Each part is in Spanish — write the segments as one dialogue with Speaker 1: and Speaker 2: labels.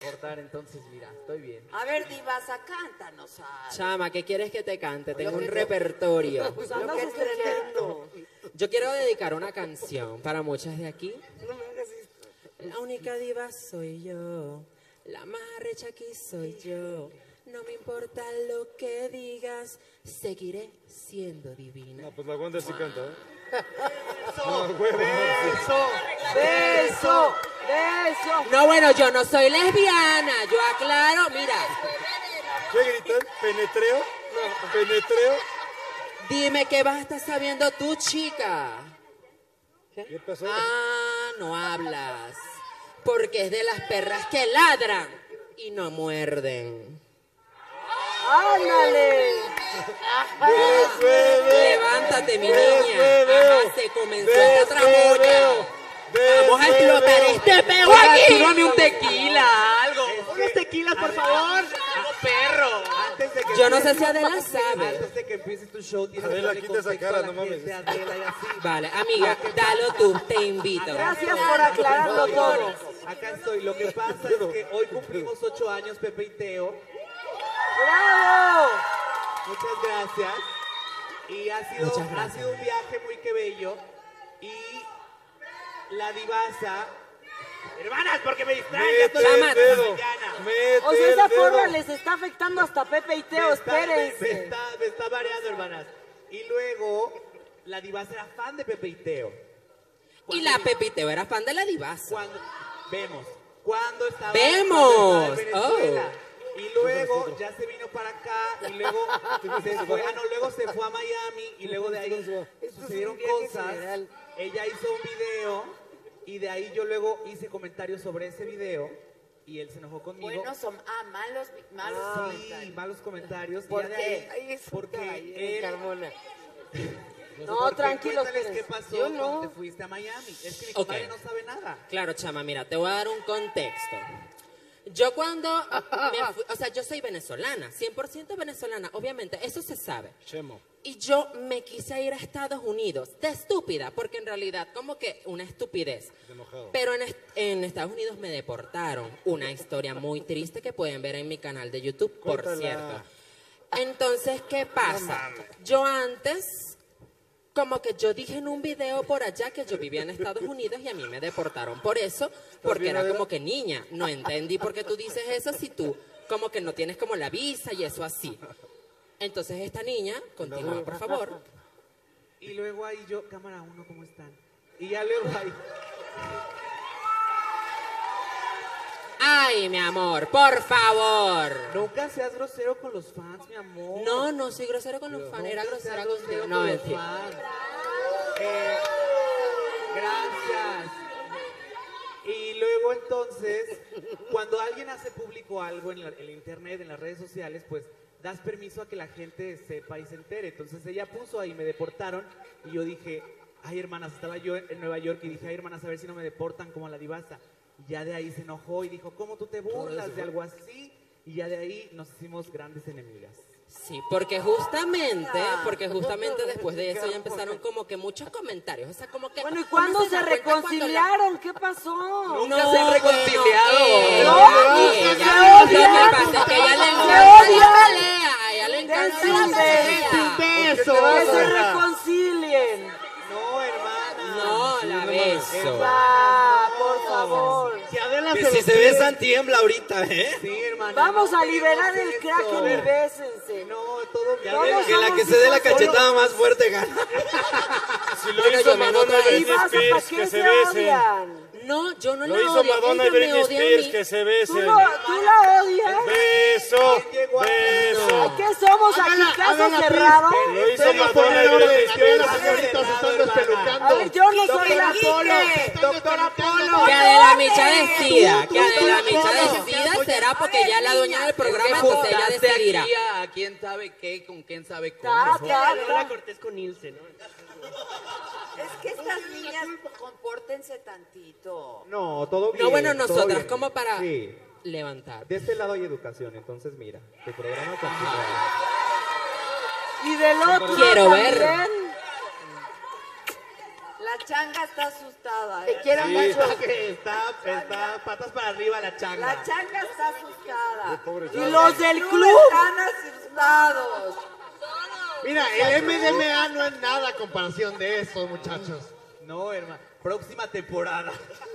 Speaker 1: cortar, entonces mira, estoy bien.
Speaker 2: A ver, divasa, cántanos algo.
Speaker 3: Chama, ¿qué quieres que te cante? Tengo un repertorio.
Speaker 2: Pues andas estrenando.
Speaker 3: Yo quiero dedicar una canción para muchas de aquí. La única diva soy yo, la más arrecha aquí soy yo. No me importa lo que digas, seguiré siendo divina.
Speaker 4: No, pues la Wanda sí canta, ¿eh?
Speaker 2: ¡Beso!
Speaker 3: No, bueno, yo no soy lesbiana, yo aclaro, mira.
Speaker 4: ¿Qué gritan? ¿Penetreo? No, ¿penetreo?
Speaker 3: Dime qué vas a estar sabiendo tú, chica.
Speaker 4: ¿Qué pasó?
Speaker 3: Ah, no hablas. Porque es de las perras que ladran y no muerden.
Speaker 2: ¡Ándale!
Speaker 3: Levántate, mi niña. Ajá, se comenzó esta tramoya. Vamos a explotar este peo aquí.
Speaker 1: Tírame un tequila, algo. Unos tequilas, por favor. Algo perro.
Speaker 5: Antes de que
Speaker 3: Yo no sé si Adela sabe.
Speaker 5: Antes de que empieces tu show, tienes
Speaker 4: Adela,
Speaker 5: que darle
Speaker 4: quita esa
Speaker 5: contexto
Speaker 4: cara,
Speaker 5: a la
Speaker 4: no mames.
Speaker 5: gente, Adela, y así.
Speaker 3: Vale, amiga, dalo tú, te invito.
Speaker 2: Gracias por aclararlo todo.
Speaker 5: Acá estoy. Lo que pasa es que hoy cumplimos 8 años, Pepe y Teo.
Speaker 2: ¡Bravo!
Speaker 5: Muchas gracias. Y ha sido un viaje muy que bello. Y la divasa... Hermanas, porque me distraen. ya estoy
Speaker 3: Llama.
Speaker 5: en la mañana.
Speaker 2: O sea, esa porra les está afectando hasta Pepe y Teo,
Speaker 5: Me
Speaker 2: espérense.
Speaker 5: está mareando, hermanas. Y luego, la divasa era fan de Pepe y Teo.
Speaker 3: Y la Pepiteo era fan de la divasa.
Speaker 5: Cuando estaba
Speaker 3: ¡Vemos!
Speaker 5: en Venezuela. Y luego ya se vino para acá y luego luego se fue a Miami y luego de ahí sucedieron cosas. Ella hizo un video y de ahí yo luego hice comentarios sobre ese video y él se enojó conmigo.
Speaker 2: Bueno, son malos
Speaker 5: Sí, malos comentarios.
Speaker 2: ¿Por
Speaker 5: y ya de
Speaker 2: qué?
Speaker 5: ahí, porque él...
Speaker 2: No,
Speaker 5: porque
Speaker 2: tranquilos,
Speaker 5: cuéntales qué
Speaker 2: espérense.
Speaker 5: pasó
Speaker 2: Yo no.
Speaker 5: cuando te fuiste a Miami. Es que mi comadre no sabe nada.
Speaker 3: Claro, chama, mira, te voy a dar un contexto. Yo cuando me fui, o sea, yo soy venezolana, 100% venezolana, obviamente, eso se sabe.
Speaker 4: Chemo.
Speaker 3: Y yo me quise ir a Estados Unidos, de estúpida, porque en realidad como que una estupidez. Pero en Estados Unidos me deportaron, una historia muy triste que pueden ver en mi canal de YouTube, por
Speaker 4: Cuéntala.
Speaker 3: cierto. Entonces, ¿qué pasa? Yo antes... Como que yo dije en un video por allá que yo vivía en Estados Unidos y a mí me deportaron por eso, porque era como que niña. No entendí por qué tú dices eso si tú como que no tienes como la visa y eso así. Entonces esta niña, continúa por favor.
Speaker 5: Y luego ahí yo, cámara 1, ¿cómo están? Y ya luego ahí...
Speaker 3: Ay, mi amor, por favor.
Speaker 5: Nunca seas grosero con los fans, mi amor.
Speaker 3: No, no soy grosero con los fans, era
Speaker 5: Nunca
Speaker 3: grosera
Speaker 5: seas
Speaker 3: contigo.
Speaker 5: grosero
Speaker 3: No,
Speaker 5: con
Speaker 3: en
Speaker 5: los
Speaker 3: fin.
Speaker 5: fans. Gracias. Y luego entonces, cuando alguien hace público algo en el internet, en las redes sociales, pues das permiso a que la gente sepa y se entere. Entonces ella puso ahí, me deportaron, y yo dije, ay hermanas, estaba yo en Nueva York y dije, ay hermanas, a ver si no me deportan como a la divasa. Y ya de ahí se enojó y dijo, ¿cómo tú te burlas de algo así? Y ya de ahí nos hicimos grandes enemigas.
Speaker 3: Sí, porque justamente después de eso ya empezaron como que muchos comentarios. O sea, como que...
Speaker 2: Bueno, ¿y cuándo se reconciliaron? ¿Qué pasó?
Speaker 1: Nunca se han reconciliado.
Speaker 3: Lo que pasa es que a ella le encanta la pelea. A ella le encanta la pelea.
Speaker 2: Que se reconcilien.
Speaker 5: No, hermana.
Speaker 3: No, la beso.
Speaker 2: Va, por favor.
Speaker 1: Que si se besan tiembla ahorita, ¿eh?
Speaker 5: Sí, hermana.
Speaker 2: Vamos
Speaker 5: no
Speaker 2: a
Speaker 5: queremos
Speaker 2: liberar el
Speaker 5: eso.
Speaker 2: Kraken y bésense.
Speaker 5: No, todo bien.
Speaker 2: Todos
Speaker 1: Que la
Speaker 2: somos
Speaker 1: que se dé la
Speaker 2: hijos.
Speaker 1: cachetada más fuerte gana.
Speaker 4: Si lo hizo Madonna y
Speaker 2: ¿Y
Speaker 4: Britney
Speaker 2: vas
Speaker 4: Spears,
Speaker 2: para
Speaker 4: que
Speaker 2: qué
Speaker 4: se
Speaker 2: se
Speaker 4: besen.
Speaker 2: odian?
Speaker 3: No, yo no
Speaker 4: Lo
Speaker 3: la
Speaker 4: hizo
Speaker 3: odio.
Speaker 4: Madonna y
Speaker 3: Ella me
Speaker 4: Britney
Speaker 3: odia a
Speaker 4: Spears,
Speaker 3: mí.
Speaker 4: que se
Speaker 2: ¿Tú
Speaker 4: besen.
Speaker 2: la odias?
Speaker 4: Beso,
Speaker 2: Ay,
Speaker 4: beso.
Speaker 2: ¿qué somos aquí? ¿Caso cerrado?
Speaker 4: Lo hizo Madonna y Britney Spears.
Speaker 2: A ver, yo no soy la
Speaker 5: Doctora Polo.
Speaker 3: Que Adela Micha decida. Que Adela Micha decida será porque ella es la dueña del programa, entonces ella decidirá.
Speaker 1: Aquí a quién sabe qué, con quién sabe cómo.
Speaker 2: Ta.
Speaker 1: Cortés con Ilse, ¿no?
Speaker 2: Es que estas niñas, compórtense tantito.
Speaker 5: No, todo bien.
Speaker 3: No, bueno,
Speaker 5: todo
Speaker 3: nosotras
Speaker 5: bien.
Speaker 3: como para
Speaker 5: Sí.
Speaker 3: levantar.
Speaker 5: De este lado hay educación, entonces mira, tu programa continúa.
Speaker 2: Y del otro
Speaker 3: Quiero ver.
Speaker 2: también. Las changa está asustada.
Speaker 1: Te quiero
Speaker 4: Sí.
Speaker 1: mucho. Que está patas para arriba la changa.
Speaker 2: La changa está asustada.
Speaker 4: pobre
Speaker 2: Y
Speaker 4: changa.
Speaker 2: los del club están asustados.
Speaker 1: Mira, el MDMA no es nada a comparación de eso, muchachos.
Speaker 5: No, hermano. Próxima temporada.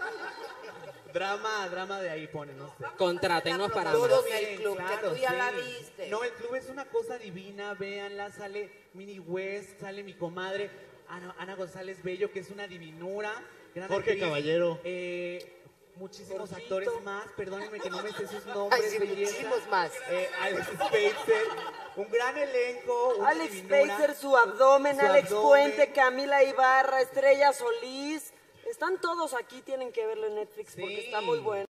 Speaker 5: drama de ahí pone, no sé.
Speaker 3: Contrátenos para
Speaker 2: Todo
Speaker 3: más.
Speaker 2: bien. El club, que tú ya la viste.
Speaker 5: No, el club es una cosa divina, véanla, sale Mini West, sale mi comadre Ana González Bello, que es una divinura. Gran
Speaker 1: Jorge
Speaker 5: actriz.
Speaker 1: Caballero.
Speaker 5: Muchísimos
Speaker 2: Jorgito.
Speaker 5: actores más, perdónenme que no me sé sus nombres.
Speaker 2: Ay, sí,
Speaker 5: belleza.
Speaker 2: muchísimos más.
Speaker 5: Alex Spacer, un gran elenco, una
Speaker 2: Alex
Speaker 5: divinura.
Speaker 2: Spacer, su abdomen,
Speaker 5: Su
Speaker 2: Alex
Speaker 5: abdomen.
Speaker 2: Puente, Camila Ibarra, Estrella Solís. Están todos aquí, tienen que verlo en Netflix porque
Speaker 5: Sí.
Speaker 2: está muy bueno.